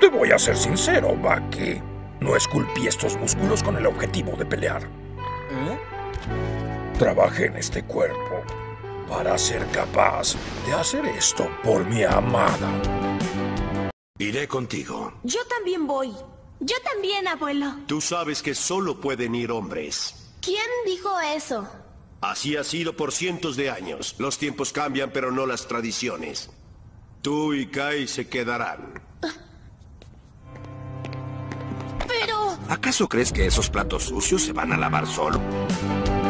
Te voy a ser sincero, Bucky. No esculpí estos músculos con el objetivo de pelear. Trabajé en este cuerpo para ser capaz de hacer esto por mi amada. Iré contigo. Yo también voy. Yo también, abuelo. Tú sabes que solo pueden ir hombres. ¿Quién dijo eso? Así ha sido por cientos de años. Los tiempos cambian, pero no las tradiciones. Tú y Kai se quedarán. Pero... ¿Acaso crees que esos platos sucios se van a lavar solo?